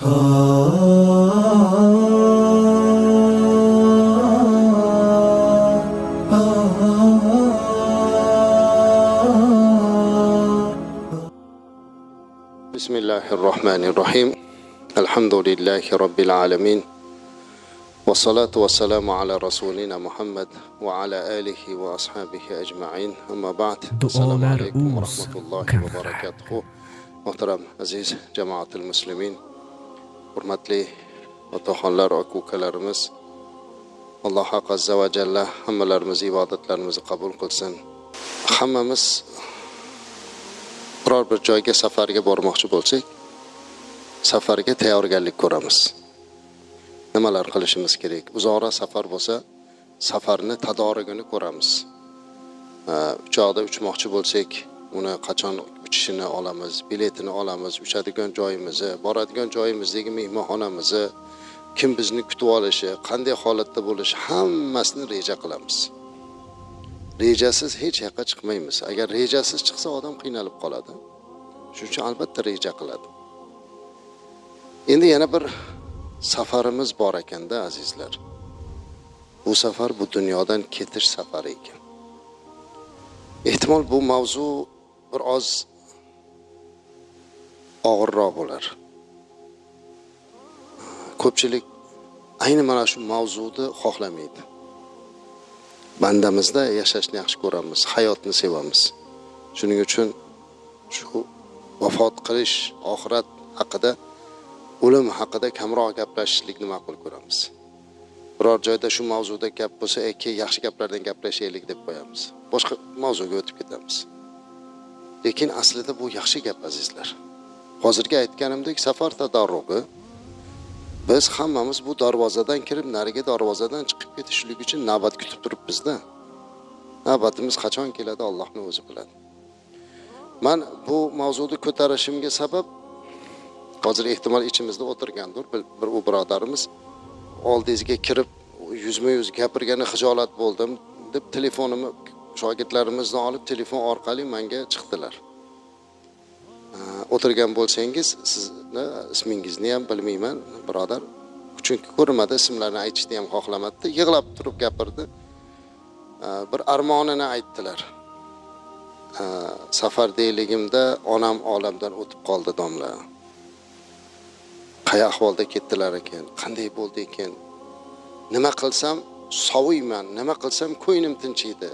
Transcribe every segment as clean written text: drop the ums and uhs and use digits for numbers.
Bismillahirrahmanirrahim. Elhamdülillahi Rabbil alemin. Ve salatu ve selamu ala Resulina Muhammed ve ala alihi ve ashabihi ecma'in. Ama ba'd. Esselamu aleyküm ve rahmetullahi ve berekatuhu. Muhterem aziz cemaatil muslimin, hurmatli otaxonlar, akukalarimiz, Alloh azza va jalla hammalarimiz ibodatlarimizni qabul qilsin. Hammamiz biror bir joyga safarga bormoqchi bo'lsak, safarga tayyorgarlik ko'ramiz. Nimalar qilishimiz kerak? Uzoqroq safar bo'lsa, safarni tadorigini ko'ramiz. Uchoqda uchmoqchi bo'lsak, uni qachon uchishini olamiz, biletini olamiz, uchadigan joyimizni, boradigan joyimizdagi mehmonxonamizni, kim bizni kutib olishi, qanday holatda bo'lishi, hammasini reja qilamiz. Rejasiz hech yoqqa chiqmaymiz. Agar rejasiz chiqsa odam qiynalib qoladi. Shuning uchun albatta reja qiladi. Endi yana bir safarimiz bor ekanda azizlar. Bu safar bu dunyodan ketish safari ekan. Ehtimol bu mavzu bir oz og'irroq bo'lar. Ko'pchilik ayni mana shu mavzuni xohlamaydi. Bandamizda yashashni yaxshi ko'ramiz, hayotni sevamiz. Shuning uchun shu vafot qilish, oxirat haqida, o'lim haqida kamroq gaplashishlikni ma'qul ko'ramiz. Biror joyda shu mavzuda gap bo'lsa, yaxshi gaplardan gaplashaylik deb qo'yamiz. Boshqa mavzuga o'tib ketamiz. Lekin aslida bu yaxshi gap azizlar. Hozirgi aytganimdek safar tadarrugi, biz hammamiz bu darvozadan kirib, nariga darvozadan chiqib ketishlik uchun navbat kutib turibmiz-da. Navbatimiz qachon keladi, Allohning o'zi biladi. Men bu mavzuni ko'tarishimga sabab, hozir ehtimol ichimizda o'tirgandir bir birodarimiz, oldingizga kirib yuzma-yuz gapirgani xijolat bo'ldim deb telefonimni shogirdlarimizdan olib telefon orqali menga chiqdilar. O'tirgan bo'lsangiz, sizni ismingizni ham bilmayman, birodar. Chunki ko'rmadi, ismlarini aytishni ham xohlamadi. Yig'lab turib gapirdi. Bir armonini aytdilar. Safardayligimda onam olamdan o'tib qoldi domla. Qay ahvolda ketdilar ekan, qanday bo'ldi ekan? Nima qilsam soviyman, nima qilsam ko'nglim tinchiydi.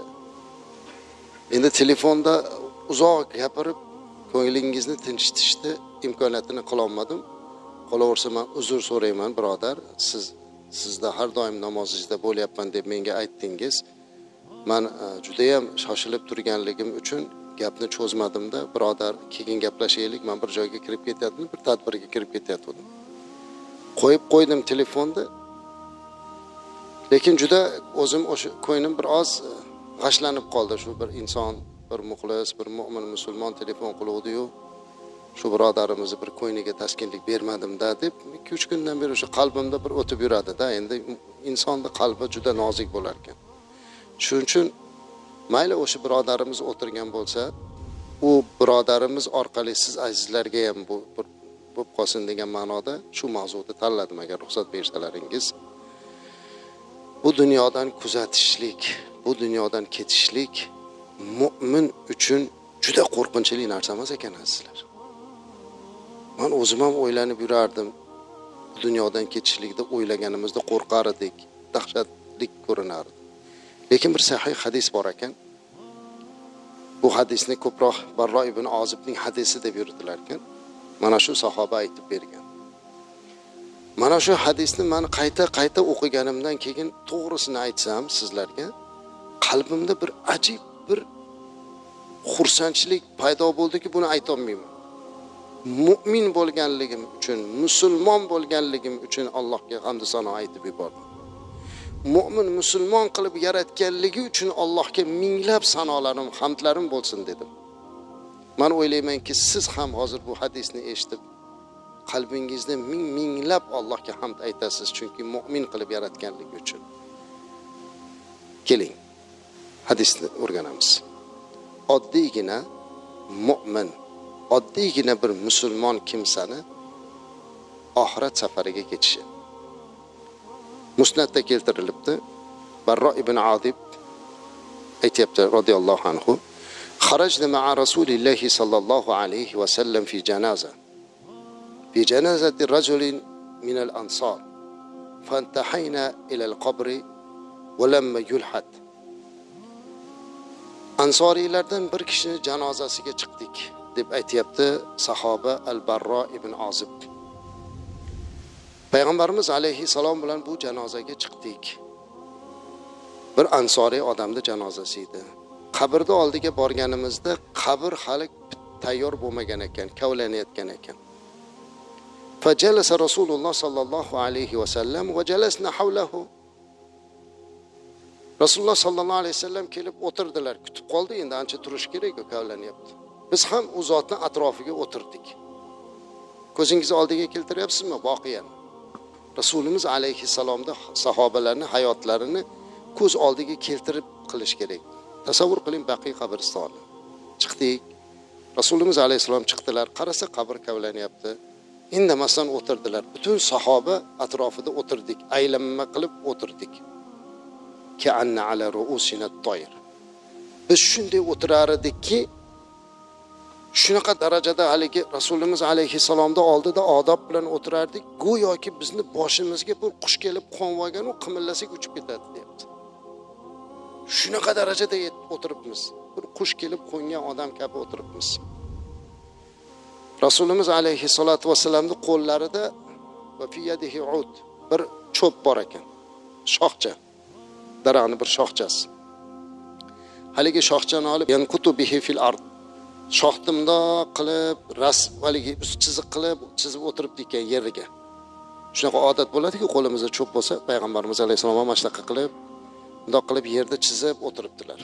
Endi telefonda uzoq gapirib ko'nglingizni tinchitishni imkoniyatini qila olmadim. Qolaversa men uzr so'rayman, birodar. Sizda har doim namozingizda bo'lyapman deb menga aytdingiz. Men juda ham shoshilib turganligim uchun gapni cho'zmadim-da, birodar, keyin gaplashaylik. Men bir joyga kirib ketyapman, bir tadbirga kirib ketyapman. Qo'yib qo'ydim telefonni. Lekin juda o'zim o'sha ko'nglim bir oz g'ashlanib qoldi. Shu bir inson, bir muxlis, bir mu'min musulmon telefon qiluvdi-yu, shu birodarimizni bir ko'ngliga taskinlik bermadim-da deb 2-3 kundan beri o'sha qalbimda bir o'tib yuradi-da. Endi insonning qalbi juda nozik bo'lar ekan. Shuning uchun mayli o'sha birodarimiz o'tirgan bo'lsa, u birodarimiz orqali siz azizlarga ham bu bo'lib qolsin degan ma'noda shu mavzuni tanladim, agar ruxsat bersalaringiz. Bu dunyodan kuzatishlik, bu dunyodan ketishlik mu'min uchun juda qo'rqinchli narsa emas ekan azizlar. Men o'zim ham o'ylanib yurardim. Bu dunyodan ketishlikda o'ylaganimizda qo'rqar edik, dahshatli ko'rinardi. Lekin bir sahih hadis bor ekan. Bu hadisni ko'proq Barro ibn Ozibning hadisi deb yuritilar ekan. Mana shu sahoba aytib bergan. Mana shu hadisni men qayta o'qiganimdan keyin to'g'risini aytsam sizlarga, qalbimda bir ajib bir xursandchilik paydo bo'ldiki, buni ayta olmayman. Mu'min bo'lganligim uchun, musulmon bo'lganligim uchun Allohga hamd va sano aytib yubordim. Mu'min musulmon qilib yaratganligi uchun Allohga minglab sanolarim, hamdlarim bo'lsin dedim. Men o'ylaymanki, siz ham hozir bu hadisni eshitib qalbingizda minglab Allohga hamd aytasiz, chunki mu'min qilib yaratganligi uchun. Keling, hadisni o'rganamiz. oddiygina mu'min, oddiygina bir musulmon kimsani oxirat safariga ketishi. Musnadda keltirilibdi. Barro ibn Adib aytibdi radhiyallohu anhu: "Kharajna ma'a Rasulillah sallallohu alayhi va sallam fi janaza. Fi janazati rajulin min al-ansar. Fantahayna ila al-qabr wa lamma yulhad." Ansoriylardan bir kishini janozasiga chiqdik deb aytibdi sahoba Al-Barro ibn Azib. Payg'ambarimiz alayhissalom bilan bu janozaga chiqdik. Bir ansoriy odamning janozasi edi. Qabrning oldiga borganimizda qabr hali tayyor bo'lmagan ekan, kavlanayotgan ekan. Fajalasa Rasululloh sallallohu alayhi va sallam va jalasna havlahu. Rasululloh sallallohu alayhi vasallam kelib o'tirdilar. Kutib qoldi, endi ancha turish kerak, kavlanyapti. Biz ham u zotning atrofiga o'tirdik. Ko'zingiz oldiga keltiryapsizmi voqeani? Rasulimiz alayhissalomda sahobalarning hayotlarini ko'z oldiga keltirib qilish kerak. Tasavvur qiling, Baqiy qabristoni. Chiqdik. Rasulimiz alayhissalom chiqdilar, qarasa qabr kavlanyapti. Indamasdan o'tirdilar. Butun sahoba atrofida o'tirdik, aylanma qilib o'tirdik. Ka'anna ala ru'usina at-tayr. Biz shunday o'tirar edikki, shunaqa darajada haligi Rasulimiz alayhissalomda oldida odob bilan o'tirardik, go'yoki bizni boshimizga bir qush kelib qo'nib olgan u qimillasak uchib ketadi deyapti. Shunaqa darajada o'tiribmiz. Bir qush kelib qo'ngan odam kabi o'tiribmiz. Rasulimiz alayhissalatu vassalamning qo'llarida va fi yadihi ud, bir cho'p bor ekan. Shoxcha. Daraxtning bir shoxchasi. Haligi shoxchani olib, yanqutu bihi fil ard. Shoxtimda qilib, haligi chiziq qilib, chizib o'tiribdi ekan yeriga. Shunaqa odat bo'ladi-ku, qo'limizda cho'p bo'lsa, payg'ambarimiz alayhisalom ham mashtaqa qilib, bundoq qilib yerda chizib o'tiribdilar.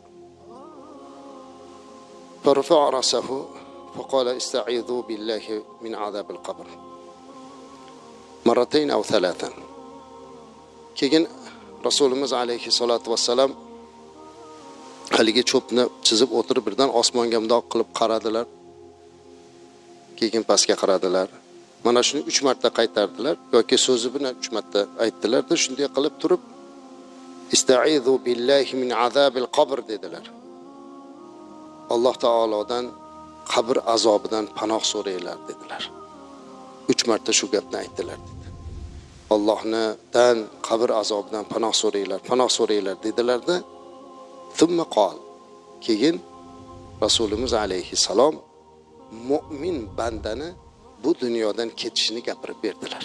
Farfa'a rasahu faqala ista'idhu billahi min azabil qabr. Marratayn aw thalathan. Keyin Rasulimiz alayhissalatu vassalam haligi cho'pni chizib o'tirib birdan osmonga bundoq qilib qaradilar. Keyin pastga qaradilar. Mana shuni 3 marta qaytardilar yoki so'zi bilan 3 marta aytdilar-da, shunday qilib turib istaizu billahi min azabil qabr dedilar. Alloh taolodan qabr azobidan panoh so'raylar dedilar. 3 marta shu gapni aytdilar dedi. Allohdan qabr azobidan panoh so'raylar dedilar-da. Thumma qol. Keyin Rasulimiz alayhissalom mu'min bandani bu dunyodan ketishini gapirib berdilar.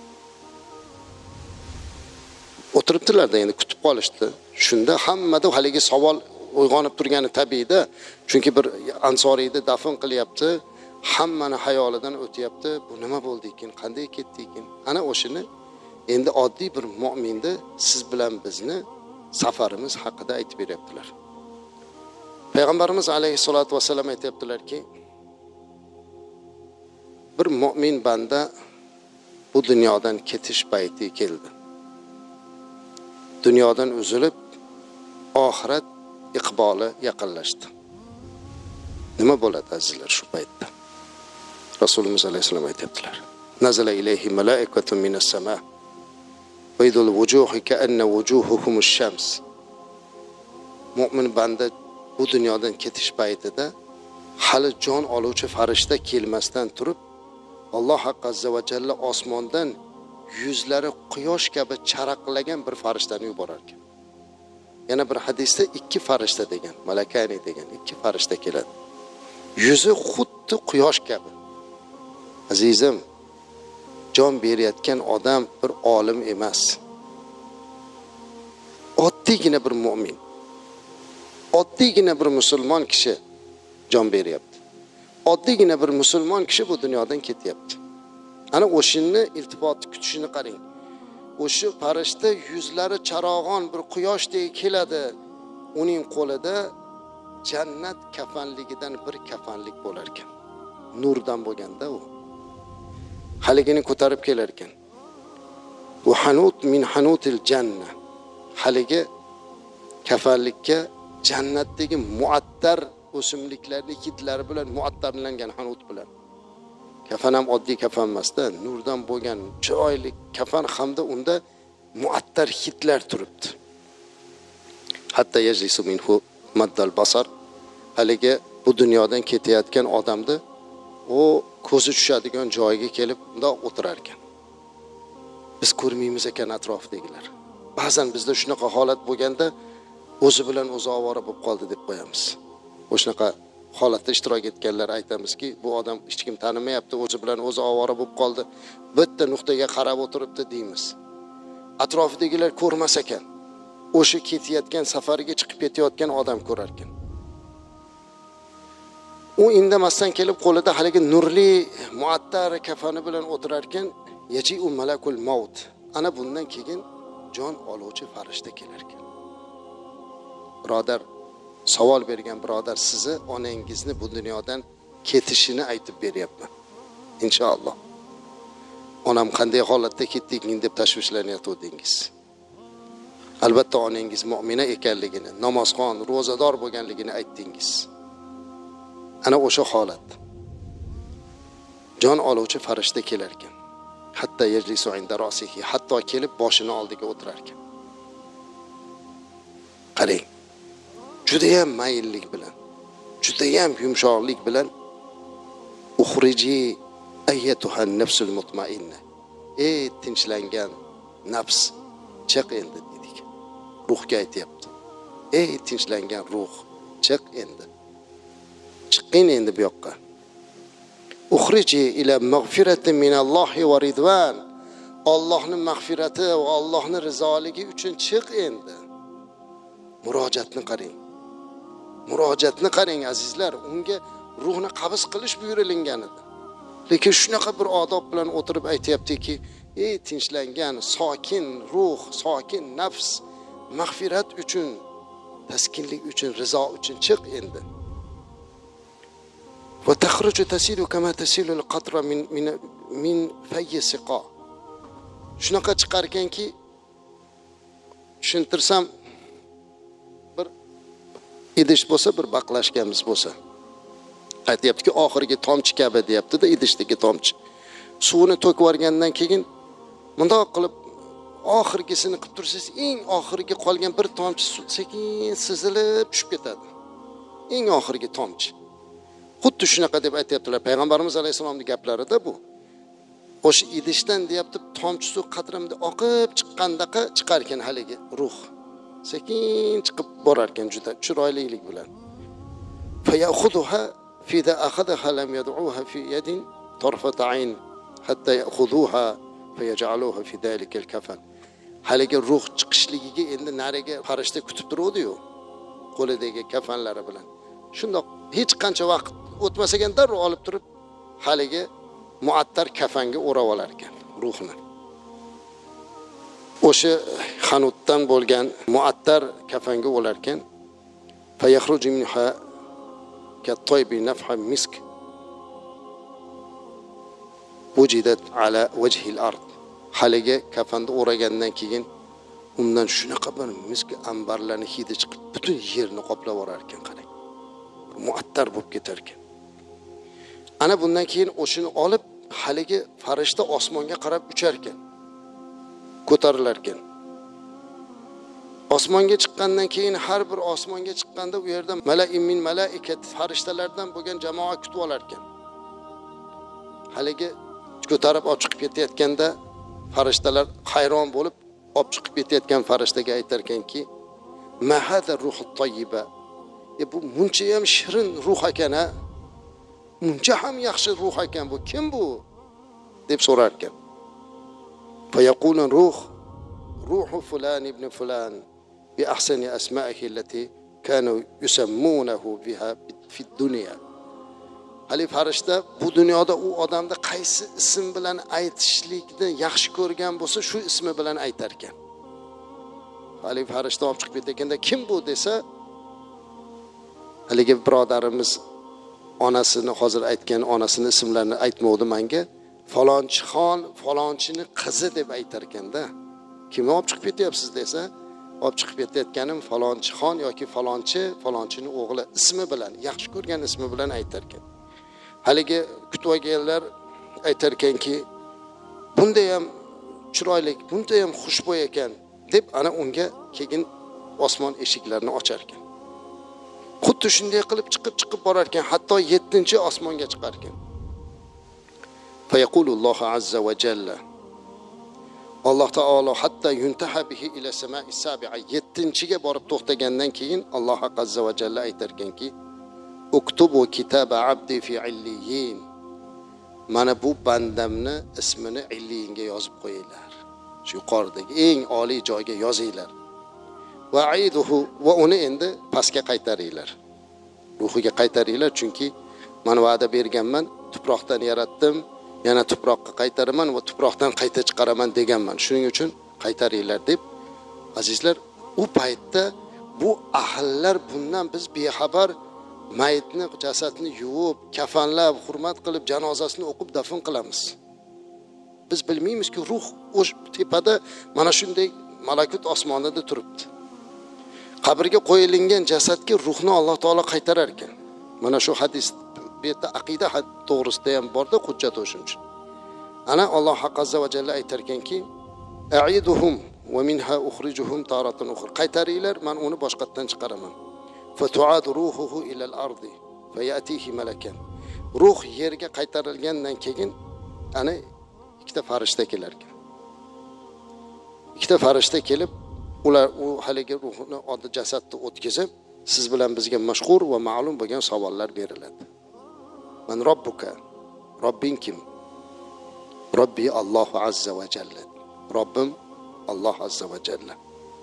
O'tiribdilar-da, endi kutib qolishdi. Shunda hammada haligi savol uyg'onib turgani tabiiyda, chunki bir ansoriyni dafn qilyapti, hammani hayolidan o'tyapti. Bu nima bo'ldi ekan? Qanday ketdi ekan? Ana o'shini endi oddiy bir mu'minni siz bilan bizni safarimiz haqida aytib beryaptilar. Payg'ambarimiz alayhissalatu vassalam aytibdilarki, bir mu'min banda bu dunyodan ketish payti keldi. Dunyodan uzilib, oxirat iqboli yaqinlashdi. Nima bo'ladi azizlar shu paytda? Rasulimiz alayhissalom aytibdilar: "Nazala ilayhi malaikatun minas sama. Baydul wujuhi ka'anna wujuhuhumush shams." Mu'min banda bu dunyodan ketish paytida hali jon oluvchi farishta kelmasdan turib, Alloh azza va jalla osmondan yuzlari quyosh kabi charaqlagan bir farishtani yuborar ekan. Yana bir hadisda 2 farishta degan, malakani degan 2 farishta keladi. Yuzi xuddi quyosh kabi. Azizim, jon berayotgan odam bir olim emas. Oddiygina bir mu'min. Oddiygina bir musulmon kishi jon beryapti. Oddiygina bir musulmon kishi bu dunyodan ketyapti. Ana o'shinni iltifot kutishini qarang. O'sha farishta yuzlari charog'on bir quyoshdek keladi. Uning qo'lida jannat kafanligidan bir kafanlik bo'lar ekan. Nurdan bo'lganda u. Haligini ko'tarib kelar ekan. Bu hanut min hanutil janna. Haligi kafanlikka jannatdagi muattar o'simliklarning hidlari bilan muattarlangan hanut bilan Kafan ham oddiy kafan emasda, nurdan bo'lgan chiroyli kafan hamda unda muattar hidlar turibdi. Hatta yajlisu minhu maddal basar. Haligi bu dunyodan ketayotgan odamni o ko'zi tushadigan joyiga kelib unda o'tirar ekan. Biz ko'rmaymiz ekan atrofdagilar. Ba'zan bizda shunaqa holat bo'lganda o'zi bilan o'zi ovora bo'lib qoldi deb qo'yamiz. O'shunaqa holatda ishtirok etganlar aytamizki, bu odam hech kim tanimayapti, o'zi bilan o'zi ovora bo'lib qoldi. Bitta nuqtaga qarab o'tiribdi deymiz. Atrofidagilar ko'rmas ekan. O'sha ketayotgan safariga chiqib ketayotgan odam ko'rar ekan. U indamasdan kelib qo'lida haligi nurli muattar kafani bilan o'tirar ekan, yaji'u malakul maut. Ana bundan keyin jon oluvchi farishta kelar ekan. Birodar, savol bergan birodar, sizni onangizni bu dunyodan ketishini aytib beryapman. Inshaalloh. Onam qanday holatda ketding deb tashvishlanayotdingiz. Albatta onangiz mu'mina ekanligini, namozxon, ro'zador bo'lganligini aytdingiz. Ana o'sha holat. Jon oluvchi farishta kelar ekan. Hatta yajlisu inda rasihi, hatto kelib boshini oldiga o'tirar ekan. Qarang. Juda ham mayillik bilan, juda ham yumshoqlik bilan ukhriji ayyatuha nafsul mutmainna. Ey tinchlangan nafs, chiq endi dedik. Ruhga aytayapti. Ey tinchlangan ruh, chiq endi. Chiqing endi bu yoqqa. Ukhriji ila mag'firatin minallohi va ridvan. Allohning mag'firati va Allohning rizoligi uchun chiq endi. Murojaatni qarang. Murojaatni qarang azizlar, unga ruhni qabz qilish buyurilgan edi. Lekin shunaqa bir odob bilan o'tirib aytayaptiki, ey tinchlangan, sokin ruh, sokin nafs, mag'firat uchun, taskinlik uchun, rizo uchun chiq endi. Va takhruju tasilu kama tasilu al-qatra min fayyi siqa. Shunaqa chiqar ekanki, tushuntirsam, bir idish bo'lsa, bir baqlashganimiz bo'lsa, aytayaptiki, oxirgi tomchi kabi deyapti-da, idishdagi tomchi. Suvni to'kib yuborgandan keyin bundoq qilib oxirgisini qilib tursangiz, eng oxirgi qolgan bir tomchi suv sekin sizilib tushib ketadi. Eng oxirgi tomchi. Xuddi shunaqa deb aytayaptilar. Payg'ambarimiz alayhisolamning gaplarida bu. O'sha idishdan deyapti, tomchi suv qatramda oqib chiqqandaqa chiqar ekan haligi ruh. Sekin chiqib borar ekan juda chiroylilik bilan. Fayakhudhuha fi da akhadha lam yad'uha fi yadin tarfat ayn hatta ya'khudhuha fayaj'aluha fi dalika al-kafan. Haligi ruh chiqishligiga endi nariga farishta kutib turuvdi-yu, qo'lidagi kafanlari bilan. Shundoq hech qancha vaqt o'tmasagan darrov olib turib haligi muattar kafanga o'rab olar ekan ruhni. O'sha xanutdan bo'lgan muattar kafanga o'lar ekan. Fayakhruju minha ka-taybi nafha misk wujidat ala wajhi al-ard. Haligi kafanda o'ragandan keyin undan shunaqa bir misk ambarlarning hidi chiqib butun yerni qoplab orar ekan, qarang. Muattar bo'lib ketar ekan. Ana bundan keyin o'shini olib haligi farishta osmonga qarab uchar ekan. Ko'tarilar ekan. Osmonga chiqqandan keyin har bir osmonga chiqqanda u yerda mala'in min malaikat farishtalardan bo'lgan jamoa kutib olar ekan. Haligi ko'tarib olib chiqib ketayotganda farishtalar hayron bo'lib olib chiqib ketayotgan farishtaga aytar ekanki, "Ma hada ruhut tayyiba." Bu muncha ham shirin ruh ekan, ha? Muncha ham yaxshi ruh ekan bu. Kim bu? deb so'rar ekan. Fa yaqulu ruhu fulan ibn fulan bi ahsani asma'ihi allati kanu yusammunahu biha fi dunya. Hali farishta bu dunyoda u odamni qaysi ism bilan aytishlikni yaxshi ko'rgan bo'lsa, shu ismi bilan aytar ekan. Hali farishta olib chiqib ketganda kim bu desa, haligi birodarimiz onasini hozir aytgan onasini ismlarini aytmovdi menga. Falonchixon, falonchini qizi deb aytar ekanda. Kimni olib chiqib ketyapsiz desa, olib chiqib ketayotganim falonchixon yoki falonchini o'g'li ismi bilan, yaxshi ko'rgan ismi bilan aytar ekan. Haligi kutib olganlar aytar ekanki, bunda ham chiroyli, bunda ham xushbo'y ekan deb ana unga keyin osmon eshiklarini ochar ekan. Xuddi shunday qilib chiqib borar ekan, hatto 7-osmonga chiqar ekan. Fayaqulullohu azza va jalla, Alloh taolo hatta yuntaha bihi ila samai sabi'a, 7-ga borib to'xtagandan keyin Alloh azza va jalla aytar ekanki, uktubu kitaba abdi fi illiyin, mana bu bandamni ismini illiyinga yozib qo'yinglar. Shu yuqoridagi eng oliy joyga yozinglar. Va aiduhu, va uni endi pastga qaytaringlar. Ruhiga qaytaringlar, chunki men va'da berganman, tuproqdan yaratdim, yana tuproqqa qaytaraman va tuproqdan qayta chiqaraman deganman. Shuning uchun qaytaringlar deb, azizlar, u paytda bu ahllar bundan biz bexabar mayitni, jasadni yuvib, kafanlab, hurmat qilib, janozasini o'qib dafn qilamiz. Biz bilmaymizki, ruh o'sha tepada mana shunday malakut osmonida turibdi. Qabrga qo'yilgan jasadga ruhni Alloh taolo qaytarar ekan. Mana shu hadis bu yerda aqida to'g'risida ham borda hujjat o'shuncha. Ana Alloh azza va jalla aytar ekanki, a'iduhum va minha ukhrijuhum taratan ukhra. Qaytaringlar, men uni boshqatdan chiqaraman. Fatu'ad ruhuhu ila al-ardi fayatihi malakan. Ruh yerga qaytarilgandan keyin ana ikkita farishta kelar ekan. Ikkita farishta kelib, ular u haligi ruhni oddiy jasadni o'tkazib, siz bilan bizga mashhur va ma'lum bo'lgan savollar beriladi. Man robbuka? Robbing kim? Robbi Alloh azza va jalla. Robbim Alloh azza va jalla.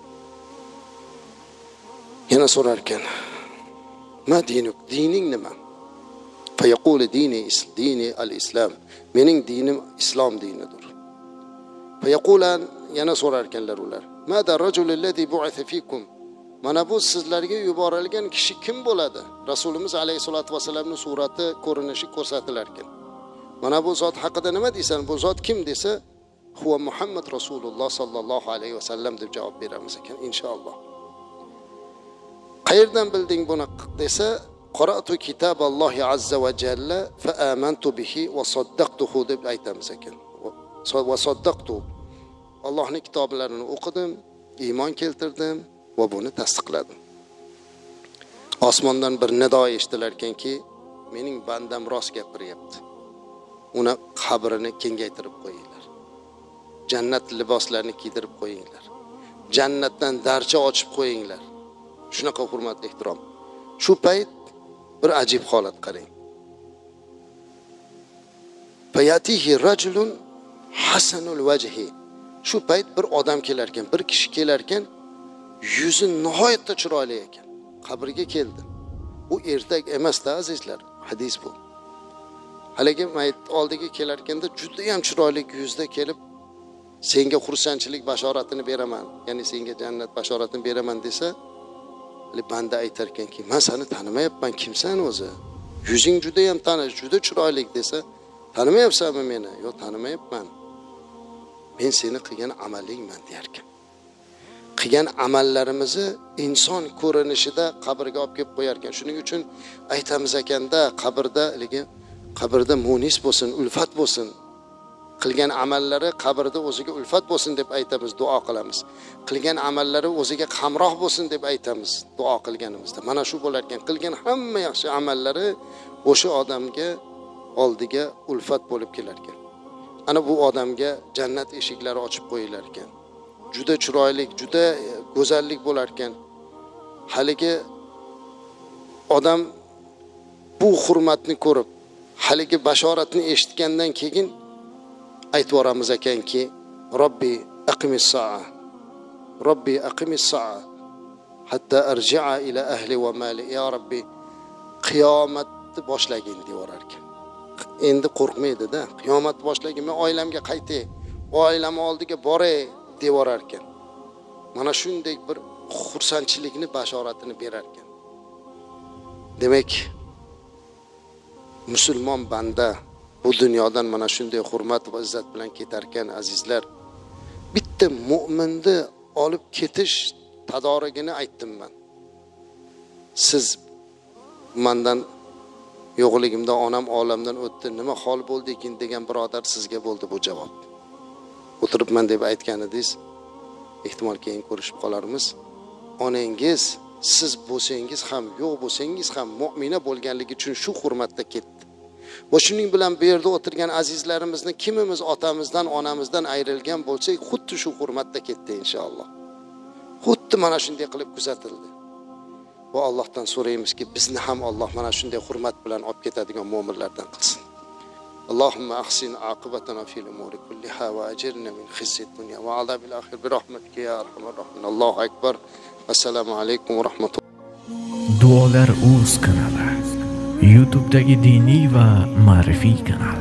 Yana so'rar ekan, ma dinuk? Dining nima? Fayaqulu dini al-islam. Mening dinim islom dinidir. Fayaqulan, yana so'rar ekanlar ular. Mada rajul allazi bu'atha fikum? Mana bu sizlarga yuborilgan kishi kim bo'ladi? Rasulimiz alayhisolatu vasallamning surati, ko'rinishi ko'rsatilar ekan. Mana bu zot haqida nima deysan? Bu zot kim desa, huwa Muhammad Rasululloh sallallohu alayhi vasallam deb javob beramiz ekan inshaalloh. Qayerdan bilding buni desa, qara'tu kitaballohi azza va jalla fa amantu bihi va saddaqtuhu deb aytamiz ekan. Va saddaqtu, Allohning kitoblarini o'qidim, iymon keltirdim va buni tasdiqladim. Osmondan bir nido eshitilar ekanki, mening bandam rost gapiryapti. Uni qabrini kengaytirib qo'yinglar. Jannat liboslarini kiydirib qo'yinglar. Jannatdan darcha ochib qo'yinglar. Shunaqa hurmat, ehtirom. Shu payt bir ajib holat qarang. Fayatihi rajulun hasanul vajhi. Shu payt bir odam kelar ekan, bir kishi kelar ekan, yuzi nihoyatda chiroyli ekan. Qabrga keldi. U ertak emas-da azizlar, hadis bu. Haligi mayit oldiga kelar ekanda juda ham chiroyli yuzda kelib, senga xursandchilik bashoratini beraman, ya'ni senga jannat bashoratini beraman desa, banda aytar ekanki, men seni tanimayapman, kimsan o'zi? Yuzing juda ham tanish, juda chiroyli desa, tanimayapsanmi meni? Yo'q, tanimayapman. Men seni qilgan amalingman der ekan. Qilgan amallarimizni inson ko'rinishida qabrga olib kelib qo'yar ekan. Shuning uchun aytamiz ekanda, qabrda munis bo'lsin, ulfat bo'lsin. Qilgan amallari qabrda o'ziga ulfat bo'lsin deb aytamiz, duo qilamiz. Qilgan amallari o'ziga hamroh bo'lsin deb aytamiz, duo qilganimizda. Mana shu bo'lar ekan. Qilgan hamma yaxshi amallari o'sha odamga oldiga ulfat bo'lib kelar ekan. Ana bu odamga jannat eshiklari ochib qo'yilar ekan. Juda chiroyli, juda go'zallik bo'lar ekan. Haligi odam bu hurmatni ko'rib, haligi bashoratni eshitgandan keyin aytvoramiz ekanki, Robbi aqimis sa'a. Robbi aqimis sa'a hatta arji'a ila ahli va mali. Ya Robbi, qiyomatni boshlagin deyorar ekan. Endi qo'rqmaydi-da. Qiyomat boshlagin, men oilamga qaytay, oilam oldiga boray deyorar ekan. Mana shunday bir xursandchilikni bashoratini berar ekan. Demak, musulmon banda bu dunyodan mana shunday hurmat va izzat bilan ketar ekan azizlar. Bitta mu'minni olib ketish tadorigini aytdim men. Siz mendan yo'qligimda onam olamdan o'tdi, nima hol bo'ldi ekan degan birodar sizga bo'ldi bu javob. O'tiribman deb aytgan edingiz, ehtimol keyin ko'rishib qolarmiz. Onangiz siz bo'lsangiz ham, yo'q bo'lsangiz ham mu'mina bo'lganligi uchun shu hurmatda ketdi. Va shuning bilan bu yerda o'tirgan azizlarimizni kimimiz otamizdan, onamizdan ayrilgan bo'lsak, xuddi shu hurmatda ketdi inshaalloh. Xuddi mana shunday qilib kuzatildi. Va Allohdan so'raymizki, bizni ham Alloh mana shunday hurmat bilan olib ketadigan mu'minlardan qilsin. Allohumma ahsin aqibatana fil umuri kulliha va ajirna min khizyid dunya va azabil oxir bi rahmatika ya arhamar rohimin. Allohu akbar. Assalomu alaykum va rahmatulloh. Duolar Uz kanali YouTube'dagi diniy va ma'rifiy kanal.